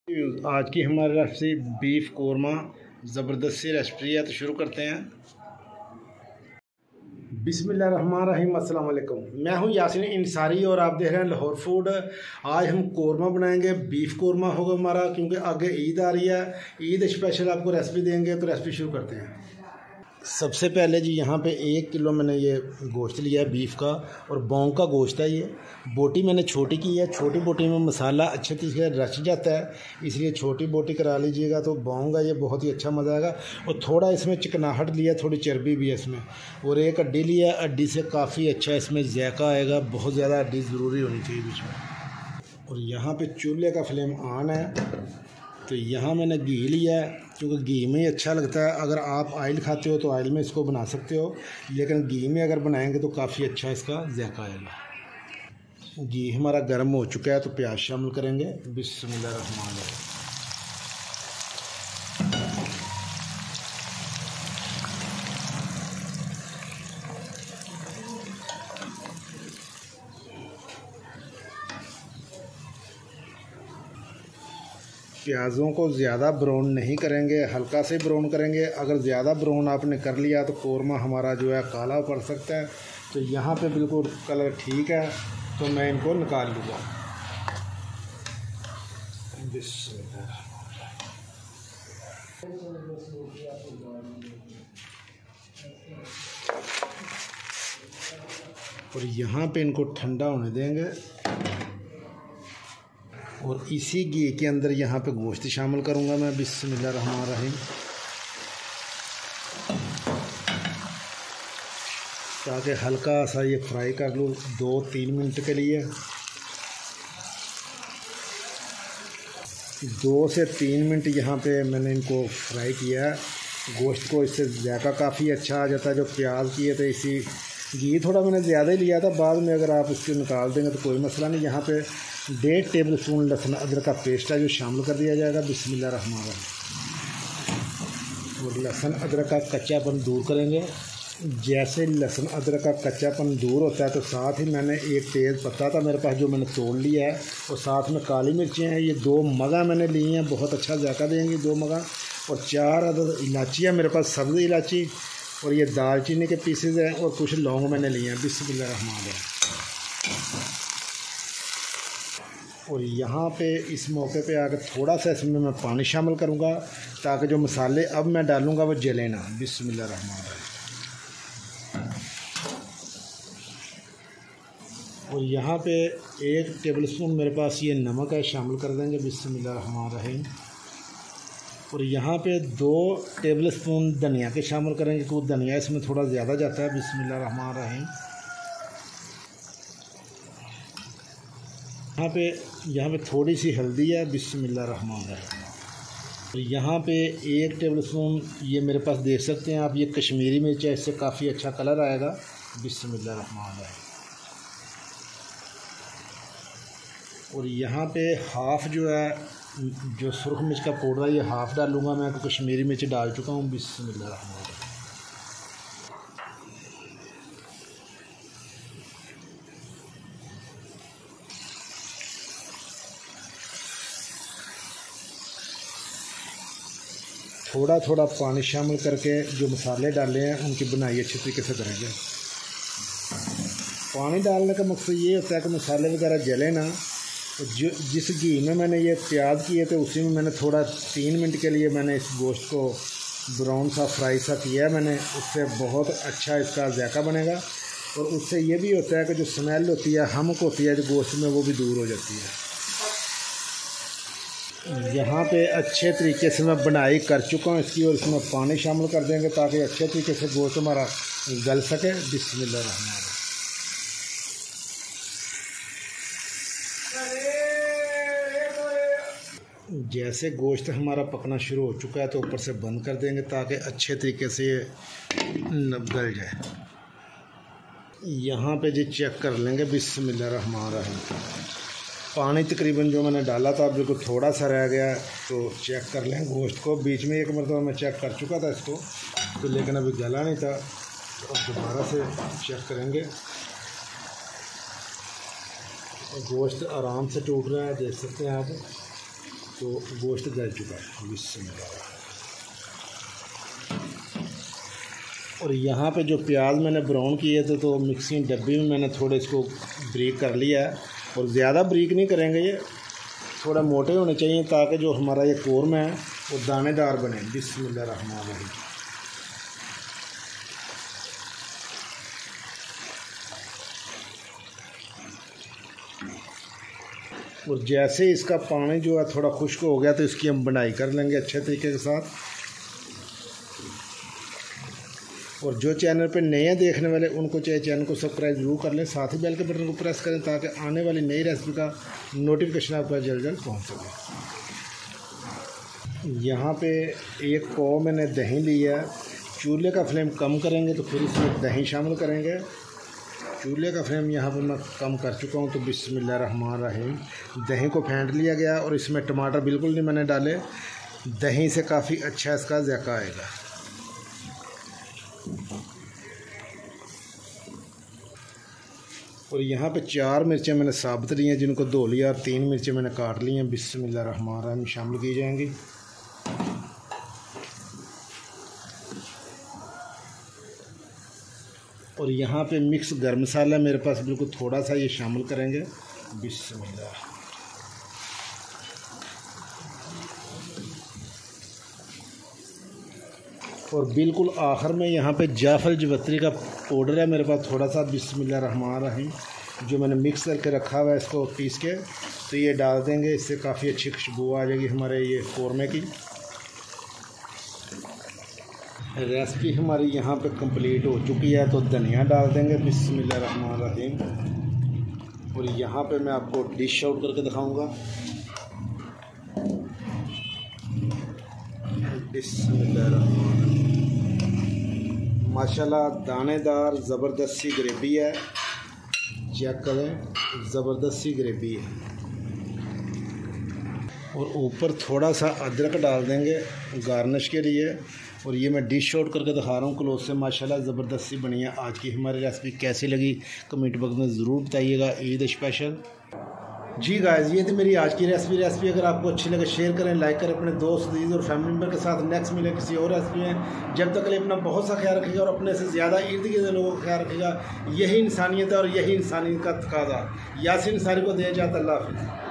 आज की हमारी रेसिपी बीफ कोरमा ज़बरदस्त सी रेसिपी है, तो शुरू करते हैं। बिस्मिल्लाहिर्रहमानिर्रहीम, अस्सलाम वालेकुम। मैं हूं यासीन इंसारी और आप देख रहे हैं लाहौर फूड। आज हम कोरमा बनाएंगे, बीफ कोरमा होगा हमारा, क्योंकि आगे ईद आ रही है। ईद स्पेशल आपको रेसिपी देंगे, तो रेसिपी शुरू करते हैं। सबसे पहले जी यहाँ पे 1 किलो मैंने ये गोश्त लिया है बीफ का, और बोंग का गोश्त है। ये बोटी मैंने छोटी की है। छोटी बोटी में मसाला अच्छे तरीके से रच जाता है, इसलिए छोटी बोटी करा लीजिएगा तो बोंग है ये बहुत ही अच्छा मज़ा आएगा। और थोड़ा इसमें चिकनाहट लिया, थोड़ी चर्बी भी है इसमें, और एक हड्डी लिया। हड्डी से काफ़ी अच्छा इसमें जायका आएगा, बहुत ज़्यादा हड्डी ज़रूरी होनी चाहिए बीच में। और यहाँ पर चूल्हे का फ्लेम ऑन है, तो यहाँ मैंने घी लिया है, क्योंकि घी में ही अच्छा लगता है। अगर आप ऑयल खाते हो तो ऑयल में इसको बना सकते हो, लेकिन घी में अगर बनाएंगे तो काफ़ी अच्छा इसका जायका आएगा। घी हमारा गर्म हो चुका है, तो प्याज शामिल करेंगे। बिस्मिल्लाहिर्रहमानिर्रहीम। प्याज़ों को ज़्यादा ब्राउन नहीं करेंगे, हल्का से ब्राउन करेंगे। अगर ज़्यादा ब्राउन आपने कर लिया तो कोरमा हमारा जो है काला पड़ सकता है। तो यहाँ पे बिल्कुल कलर ठीक है, तो मैं इनको निकाल लूँगा। और यहाँ पे इनको ठंडा होने देंगे, और इसी घी के अंदर यहाँ पे गोश्त शामिल करूँगा मैं। बिस्मिल्लाहिर्रहमानिर्रहीम। ताकि हल्का सा ये फ्राई कर लूँ 2-3 मिनट के लिए। 2 से 3 मिनट यहाँ पे मैंने इनको फ्राई किया है गोश्त को। इससे जायका काफ़ी अच्छा आ जाता है। जो प्याज किए थे, इसी घी थोड़ा मैंने ज़्यादा ही लिया था, बाद में अगर आप इसको निकाल देंगे तो कोई मसला नहीं। यहाँ पे 1.5 टेबल स्पून लहसुन अदरक का पेस्ट है जो शामिल कर दिया जाएगा। बिस्मिल्लाहिर्रहमानिर्रहीम। और लहसुन अदरक का कच्चापन दूर करेंगे। जैसे लहसुन अदरक का कच्चापन दूर होता है, तो साथ ही मैंने एक तेज़ पत्ता था मेरे पास जो मैंने तोड़ लिया है, और साथ में काली मिर्चें हैं। ये 2 मगा मैंने ली हैं, बहुत अच्छा जायका देंगी 2 मगा। और 4 अदद इलायची है मेरे पास, सब्ज़ी इलायची। और ये दालचीनी के पीसेज हैं, और कुछ लौंग मैंने लिए हैं। बिस्मिल्लाहिर्रहमानिर्रहीम। और यहाँ पे इस मौके पे आकर थोड़ा सा इसमें मैं पानी शामिल करूँगा, ताकि जो मसाले अब मैं डालूँगा वो जले ना। बिस्मिल्लाहिर्रहमानिर्रहीम। और यहाँ पे 1 टेबल स्पून मेरे पास ये नमक है, शामिल कर देंगे। बिस्मिल्लाहिर्रहमानिर्रहीम। और यहाँ पे 2 टेबल स्पून धनिया के शामिल करेंगे, क्योंकि धनिया इसमें थोड़ा ज़्यादा जाता है। बिस्मिल्लाहिर्रहमानिर्रहीम। यहाँ पे थोड़ी सी हल्दी है। बिस्मिल्लाहिर्रहमानिर्रहीम। और यहाँ पे 1 टेबल स्पून ये मेरे पास देख सकते हैं आप, ये कश्मीरी मिर्च है, इससे काफ़ी अच्छा कलर आएगा। बिस्मिल्लाहिर्रहमानिर्रहीम। और यहाँ पे हाफ़ जो है, जो सुरख मिर्च का पाउडर है, ये हाफ़ डालूँगा मैं, क्योंकि कश्मीरी मिर्च डाल चुका हूँ। बिस्मिल्लाहिर्रहमानिर्रहीम। थोड़ा थोड़ा पानी शामिल करके जो मसाले डाले हैं उनकी बनाई अच्छे तरीके से करेंगे। पानी डालने का मकसद ये होता है कि मसाले वगैरह जले ना। जो जिस घी में मैंने ये प्याज किए थे, उसी में मैंने थोड़ा 3 मिनट के लिए मैंने इस गोश्त को ब्राउन सा फ्राई सा किया है मैंने। उससे बहुत अच्छा इसका जायका बनेगा, और उससे ये भी होता है कि जो स्मेल होती है, हमक होती है जो गोश्त में, वो भी दूर हो जाती है। यहाँ पे अच्छे तरीके से मैं बनाई कर चुका हूँ इसकी, और इसमें पानी शामिल कर देंगे ताकि अच्छे तरीके से गोश्त हमारा गल सके। बिस्मिल्लाहिर्रहमानिर्रहीम। जैसे गोश्त हमारा पकना शुरू हो चुका है, तो ऊपर से बंद कर देंगे ताकि अच्छे तरीके से ये गल जाए। यहाँ पे जी चेक कर लेंगे। बिस्मिल्लाहिर्रहमानिर्रहीम। पानी तकरीबन जो मैंने डाला था बिल्कुल थोड़ा सा रह गया, तो चेक कर लें गोश्त को। बीच में 1 मरतबा मैं चेक कर चुका था इसको, तो लेकिन अभी गला नहीं था, तो अब दोबारा से चेक करेंगे। गोश्त आराम से टूट रहा है, देख सकते हैं आप। तो गोश्त गल चुका है। बिस्मिल्लाह। और यहाँ पे जो प्याज मैंने ब्राउन किए थे तो मिक्सिंग डब्बी में मैंने थोड़े इसको ब्रीक कर लिया है। और ज़्यादा ब्रीक नहीं करेंगे, ये थोड़ा मोटे होने चाहिए ताकि जो हमारा ये कौरमा है वो दानेदार बने। बिस्मिल्लाहिर्रहमानिर्रहीम। और जैसे इसका पानी जो है थोड़ा खुश्क हो गया तो इसकी हम बनाई कर लेंगे अच्छे तरीके के साथ। और जो चैनल पे नए हैं देखने वाले उनको चाहे चैनल को सब्सक्राइब जरूर कर लें, साथ ही बेल के बटन को प्रेस करें ताकि आने वाली नई रेसिपी का नोटिफिकेशन आपको जल्द जल्द पहुंच सके। यहाँ पे एक पाव मैंने दही लिया है। चूल्हे का फ्लेम कम करेंगे तो फिर इसमें दही शामिल करेंगे। चूल्हे का फ्लेम यहाँ पर मैं कम कर चुका हूँ। तो बिस्मिल्लाहिर्रहमानिर्रहीम। दही को फेंट लिया गया और इसमें टमाटर बिल्कुल नहीं मैंने डाले। दही से काफ़ी अच्छा इसका जायका आएगा। और यहाँ पे 4 मिर्चें मैंने साबुत ली हैं जिनको धो लिया और 3 मिर्चें मैंने काट ली हैं। बिस्मिल्लाहिर्रहमानिर्रहीम शामिल की जाएंगी। और यहाँ पे मिक्स गर्म मसाला मेरे पास बिल्कुल थोड़ा सा ये शामिल करेंगे। बिस्मिल्लाह। और बिल्कुल आखिर में यहाँ पे जाफर जवत्री का पाउडर है मेरे पास थोड़ा सा। बिस्मिल्लाहिर्रहमानिर्रहीम। जो मैंने मिक्स करके रखा हुआ है इसको पीस के तो ये डाल देंगे। इससे काफ़ी अच्छी खुशबू आ जाएगी हमारे ये कौरमे की। रेसिपी हमारी यहाँ पे कंप्लीट हो चुकी है तो धनिया डाल देंगे। बिस्मिल्लाहिर्रहमानिर्रहीम। और यहाँ पे मैं आपको डिश आउट करके दिखाऊंगा। बिस्मिल्लाहिर्रहमानिर्रहीम। माशाल्लाह दानेदार ज़बरदस्त सी ग्रेवी है। चेक करें, ज़बरदस्त सी ग्रेवी है। और ऊपर थोड़ा सा अदरक डाल देंगे गार्निश के लिए। और ये मैं डिश आउट करके दिखा रहा हूँ क्लोज से। माशाल्लाह ज़बरदस्त सी बनी है। आज की हमारी रेसिपी कैसी लगी कमेंट बॉक्स में ज़रूर बताइएगा। ईद स्पेशल। जी गाइस, ये थी मेरी आज की रेसिपी। अगर आपको अच्छी लगे शेयर करें, लाइक करें अपने दोस्त अजीज़ और फैमिली मेम्बर के साथ। नेक्स्ट मिले किसी और रेसिपी में। जब तक के लिए अपना बहुत सा ख्याल रखिएगा और अपने से ज़्यादा इर्द गिर्द लोगों का ख्याल रखिएगा। यही इंसानियत है और यही इंसानियत का तकाज़ा। यासीन इंसारी को दिया जाता। अल्लाह हाफ़िज़।